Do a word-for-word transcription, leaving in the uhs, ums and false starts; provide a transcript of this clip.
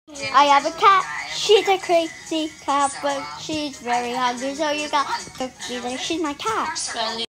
I have a cat, she's a crazy cat, but she's very hungry, so you got cookies and she's my cat.